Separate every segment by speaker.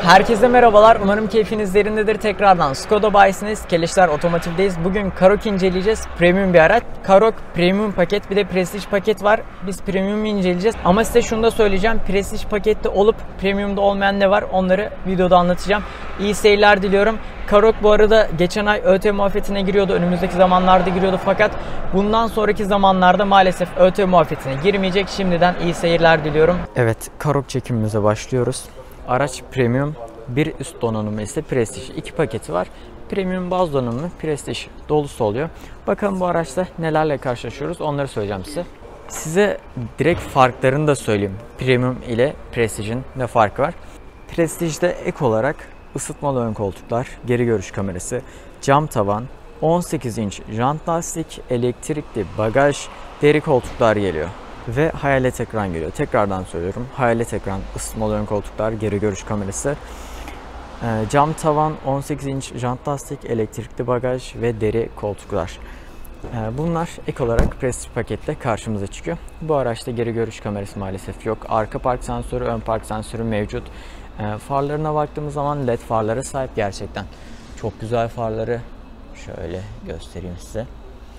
Speaker 1: Herkese merhabalar. Umarım keyfiniz yerindedir. Tekrardan Skoda bayisiniz. Keleşler Otomotiv'deyiz. Bugün Karoq inceleyeceğiz. Premium bir araç. Karoq Premium paket, bir de Prestige paket var. Biz Premium'u inceleyeceğiz. Ama size şunu da söyleyeceğim. Prestige pakette olup Premium'da olmayan ne var? Onları videoda anlatacağım. İyi seyirler diliyorum. Karoq bu arada geçen ay ÖTV muafiyetine giriyordu. Önümüzdeki zamanlarda giriyordu fakat bundan sonraki zamanlarda maalesef ÖTV muafiyetine girmeyecek. Şimdiden iyi seyirler diliyorum. Evet, Karoq çekimimize başlıyoruz. Araç Premium, bir üst donanımı ise Prestige. 2 paketi var. Premium baz donanımı, Prestige dolusu oluyor. Bakalım bu araçta nelerle karşılaşıyoruz, onları söyleyeceğim size. Size direkt farklarını da söyleyeyim. Premium ile Prestige'in ne farkı var? Prestige'de ek olarak ısıtmalı ön koltuklar, geri görüş kamerası, cam tavan, 18 inç jant lastik, elektrikli bagaj, deri koltuklar geliyor. Ve hayalet ekran geliyor. Tekrardan söylüyorum. Hayalet ekran, ısıtmalı ön koltuklar, geri görüş kamerası, cam tavan, 18 inç jant lastik, elektrikli bagaj ve deri koltuklar. Bunlar ek olarak Prestige pakette karşımıza çıkıyor. Bu araçta geri görüş kamerası maalesef yok. Arka park sensörü, ön park sensörü mevcut. Farlarına baktığımız zaman LED farlara sahip gerçekten. Çok güzel farları. Şöyle göstereyim size.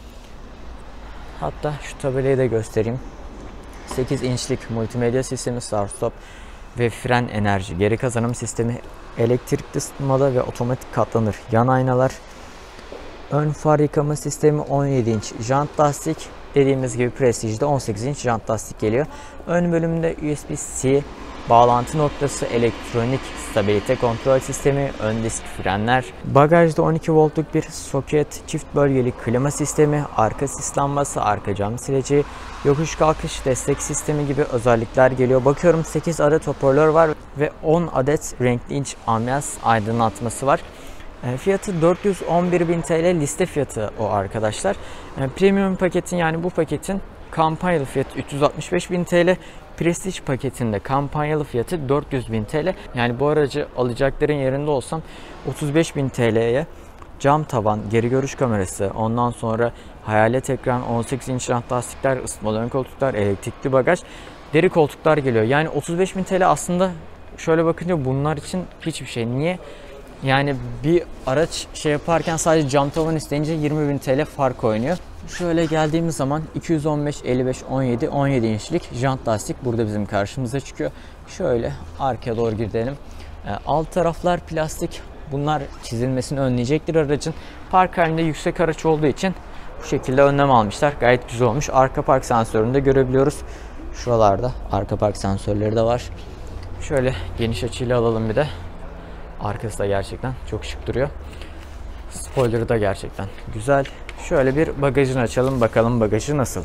Speaker 1: Hatta şu tabelayı da göstereyim. 8 inçlik multimedya sistemi, start stop ve fren enerji geri kazanım sistemi, elektrikli ısıtmalı ve otomatik katlanır yan aynalar, ön far yıkama sistemi, 17 inç jant lastik. Dediğimiz gibi Prestige'de 18 inç jant lastik geliyor. Ön bölümünde USB-C bağlantı noktası, elektronik stabilite kontrol sistemi, ön disk frenler, bagajda 12 voltluk bir soket, çift bölgeli klima sistemi, arka sis lambası, arka cam sileci, yokuş kalkış destek sistemi gibi özellikler geliyor. Bakıyorum 8 adet hoparlör var ve 10 adet renkli inç ambiyans aydınlatması var. Fiyatı 411.000 TL, liste fiyatı o arkadaşlar. Premium paketin, yani bu paketin kampanyalı fiyatı 365.000 TL. Prestige paketinde kampanyalı fiyatı 400.000 TL. Yani bu aracı alacakların yerinde olsam 35.000 TL'ye cam tavan, geri görüş kamerası, ondan sonra hayalet ekran, 18 inç jant lastikler, ısıtmalı ön koltuklar, elektrikli bagaj, deri koltuklar geliyor. Yani 35.000 TL aslında şöyle bakınca bunlar için hiçbir şey. Niye? Yani bir araç yaparken sadece cam tavan isteyince 20.000 TL fark oynuyor. Şöyle geldiğimiz zaman 215, 55, 17 inçlik jant lastik burada bizim karşımıza çıkıyor. Şöyle arkaya doğru gidelim. Alt taraflar plastik. Bunlar çizilmesini önleyecektir aracın. Park halinde yüksek araç olduğu için bu şekilde önlem almışlar. Gayet güzel olmuş. Arka park sensörünü de görebiliyoruz. Şuralarda arka park sensörleri de var. Şöyle geniş açıyla alalım bir de. Arkası da gerçekten çok şık duruyor. Spoiler'ı da gerçekten güzel. Şöyle bir bagajını açalım, bakalım bagajı nasıl.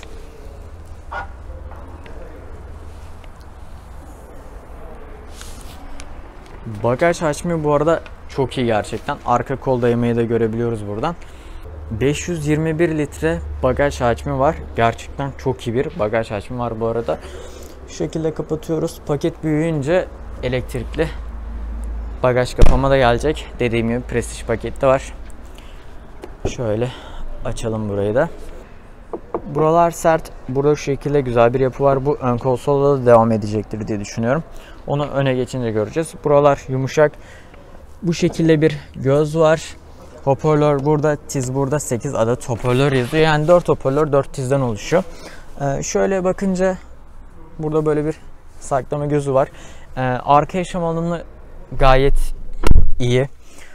Speaker 1: Bagaj hacmi bu arada çok iyi gerçekten. Arka kol dayamayı da görebiliyoruz buradan. 521 litre bagaj hacmi var. Gerçekten çok iyi bir bagaj hacmi var bu arada. Şu şekilde kapatıyoruz. Paket büyüyünce elektrikli bagaj kapama da gelecek. Dediğim gibi Prestige pakette var. Şöyle açalım burayı da. Buralar sert. Burada şu şekilde güzel bir yapı var. Bu ön konsolda da devam edecektir diye düşünüyorum. Onu öne geçince göreceğiz. Buralar yumuşak. Bu şekilde bir göz var. Hoparlör burada, tiz burada, 8 adet hoparlör yazıyor. Yani 4 hoparlör 4 tizden oluşuyor. Şöyle bakınca burada böyle bir saklama gözü var. Arka yaşam alanı gayet iyi.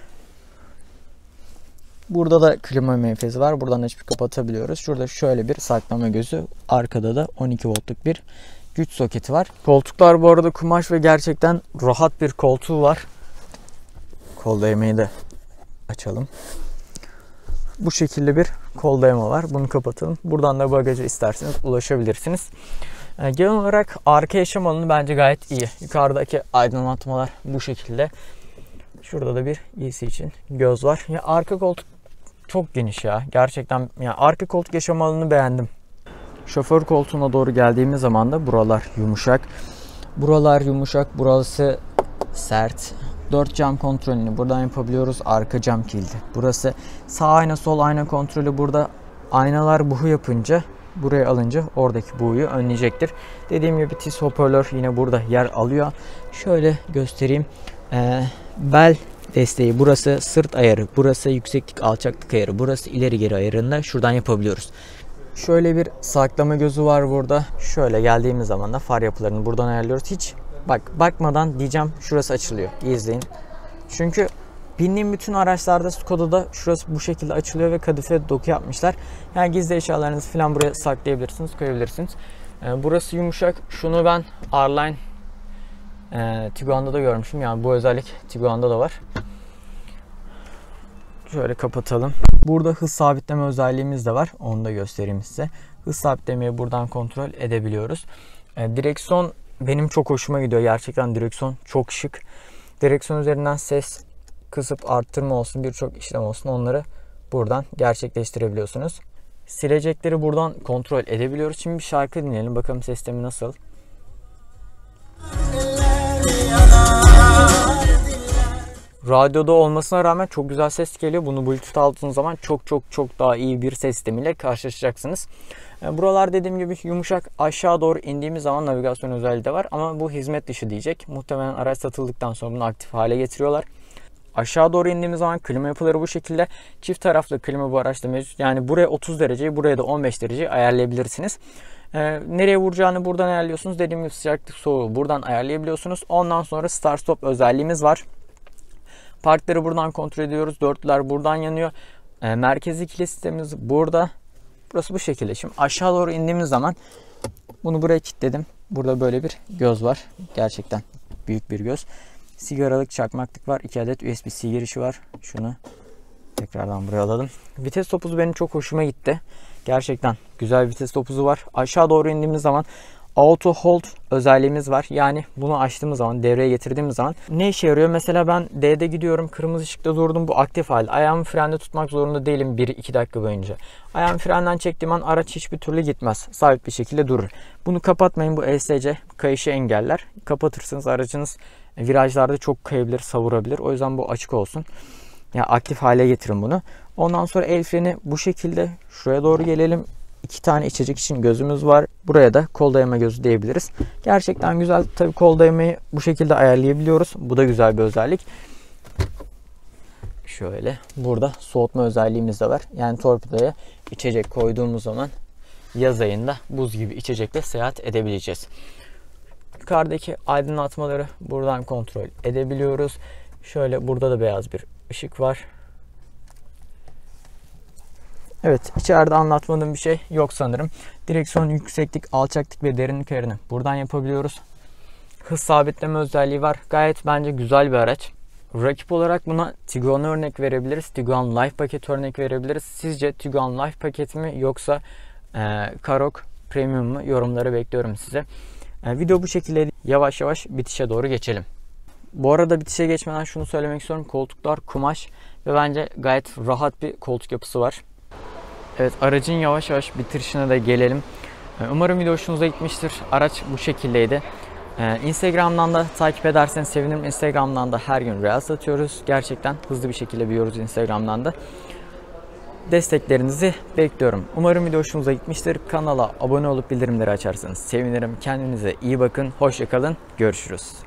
Speaker 1: Burada da klima menfezi var. Buradan açıp kapatabiliyoruz. Şurada şöyle bir saklama gözü. Arkada da 12 voltluk bir güç soketi var. Koltuklar bu arada kumaş ve gerçekten rahat bir koltuğu var. Kol dayamayı da açalım. Bu şekilde bir kol dayama var. Bunu kapatalım. Buradan da bagaja isterseniz ulaşabilirsiniz. Genel olarak arka yaşam alanı bence gayet iyi. Yukarıdaki aydınlatmalar bu şekilde. Şurada da bir giysi için göz var. Ya arka koltuk çok geniş ya. Gerçekten ya arka koltuk yaşam alanını beğendim. Şoför koltuğuna doğru geldiğimiz zaman da buralar yumuşak. Buralar yumuşak, burası sert. 4 cam kontrolünü buradan yapabiliyoruz. Arka cam kilidi. Burası sağ ayna, sol ayna kontrolü burada. Aynalar buhu yapınca, buraya alınca oradaki buğuyu önleyecektir. Dediğim gibi tiz hoparlör yine burada yer alıyor. Şöyle göstereyim. Bel desteği, burası sırt ayarı, burası yükseklik alçaklık ayarı, burası ileri geri ayarında şuradan yapabiliyoruz. Şöyle bir saklama gözü var burada. Şöyle geldiğimiz zaman da far yapılarını buradan ayarlıyoruz. Hiç bakmadan diyeceğim, şurası açılıyor. İyi izleyin. Çünkü bindiğim bütün araçlarda, Skoda'da şurası bu şekilde açılıyor ve kadife doku yapmışlar. Yani gizli eşyalarınızı falan buraya saklayabilirsiniz, koyabilirsiniz. Burası yumuşak. Şunu ben R-Line Tiguan'da da görmüşüm. Yani bu özellik Tiguan'da da var. Şöyle kapatalım. Burada hız sabitleme özelliğimiz de var. Onu da göstereyim size. Hız sabitlemeyi buradan kontrol edebiliyoruz. Direksiyon benim çok hoşuma gidiyor. Gerçekten direksiyon çok şık. Direksiyon üzerinden ses kısıp arttırma olsun, birçok işlem olsun, onları buradan gerçekleştirebiliyorsunuz. Silecekleri buradan kontrol edebiliyoruz. Şimdi bir şarkı dinleyelim. Bakalım ses sistemi nasıl. Radyoda olmasına rağmen çok güzel ses geliyor. Bunu Bluetooth aldığınız zaman çok daha iyi bir ses sistemiyle karşılaşacaksınız. Buralar dediğim gibi yumuşak. Aşağı doğru indiğimiz zaman navigasyon özelliği de var. Ama bu hizmet dışı diyecek. Muhtemelen araç satıldıktan sonra bunu aktif hale getiriyorlar. Aşağı doğru indiğimiz zaman klima yapıları bu şekilde. Çift taraflı klima bu araçta mevcut. Yani buraya 30 dereceyi, buraya da 15 dereceyi ayarlayabilirsiniz. Nereye vuracağını buradan ayarlıyorsunuz. Dediğim gibi sıcaklık, soğuğu buradan ayarlayabiliyorsunuz. Ondan sonra start stop özelliğimiz var. Parkları buradan kontrol ediyoruz. Dörtlüler buradan yanıyor. Merkezi kilit sistemimiz burada. Burası bu şekilde. Şimdi aşağı doğru indiğimiz zaman bunu buraya kilitledim. Burada böyle bir göz var. Gerçekten büyük bir göz. Sigaralık, çakmaklık var. 2 adet USB-C girişi var. Şunu tekrardan buraya alalım. Vites topuzu benim çok hoşuma gitti. Gerçekten güzel bir vites topuzu var. Aşağı doğru indiğimiz zaman Auto Hold özelliğimiz var. Yani bunu açtığımız zaman, devreye getirdiğimiz zaman ne işe yarıyor? Mesela ben D'de gidiyorum, kırmızı ışıkta durdum, bu aktif halde. Ayağımı frende tutmak zorunda değilim 1-2 dakika boyunca. Ayağımı frenden çektiğim an araç hiçbir türlü gitmez. Sabit bir şekilde durur. Bunu kapatmayın, bu ESC kayışı engeller. Kapatırsınız, aracınız virajlarda çok kayabilir, savurabilir. O yüzden bu açık olsun. Yani aktif hale getirin bunu. Ondan sonra el freni bu şekilde. Şuraya doğru gelelim. 2 tane içecek için gözümüz var. Buraya da kol dayama gözü diyebiliriz. Gerçekten güzel. Tabii kol dayamayı bu şekilde ayarlayabiliyoruz. Bu da güzel bir özellik. Şöyle. Burada soğutma özelliğimiz de var. Yani torpidoya içecek koyduğumuz zaman yaz ayında buz gibi içecekle seyahat edebileceğiz. Yukarıdaki aydınlatmaları buradan kontrol edebiliyoruz. Şöyle burada da beyaz bir ışık var. Evet, içeride anlatmadığım bir şey yok sanırım. Direksiyon yükseklik, alçaklık ve derinlik ayarını buradan yapabiliyoruz. Hız sabitleme özelliği var. Gayet bence güzel bir araç. Rakip olarak buna Tiguan'a örnek verebiliriz. Tiguan Life paket örnek verebiliriz. Sizce Tiguan Life paket mi yoksa Karoq Premium mu? Yorumları bekliyorum size. Video bu şekilde, yavaş yavaş bitişe doğru geçelim. Bu arada bitişe geçmeden şunu söylemek istiyorum. Koltuklar kumaş ve bence gayet rahat bir koltuk yapısı var. Evet, aracın yavaş yavaş bitirişine de gelelim. Umarım video hoşunuza gitmiştir. Araç bu şekildeydi. Instagram'dan da takip ederseniz sevinirim. Instagram'dan da her gün Reels atıyoruz. Gerçekten hızlı bir şekilde büyüyoruz Instagram'dan da. Desteklerinizi bekliyorum. Umarım video hoşunuza gitmiştir. Kanala abone olup bildirimleri açarsanız sevinirim. Kendinize iyi bakın. Hoşça kalın. Görüşürüz.